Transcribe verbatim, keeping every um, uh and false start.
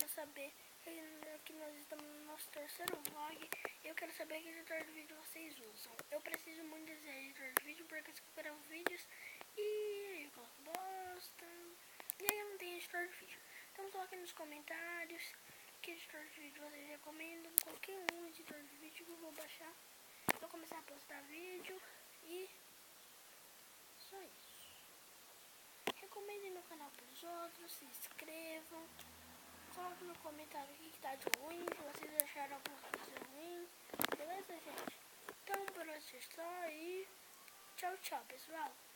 quero saber que nós estamos no nosso terceiro vlog. Eu quero saber que editor de vídeo vocês usam. Eu preciso muito desse editor de vídeo porque eu gravo vídeos e eu coloco bosta. E aí eu não tenho editor de vídeo. Então coloquem nos comentários que editor de vídeo vocês recomendam. Qualquer um editor de vídeo que eu vou baixar. Vou começar a postar vídeo e só isso. Recomendem no canal para os outros, se inscrevam. Coloque no comentário o que está de ruim, se vocês acharam alguma coisa ruim. Beleza, gente? Então, por hoje é só e tchau, tchau, pessoal.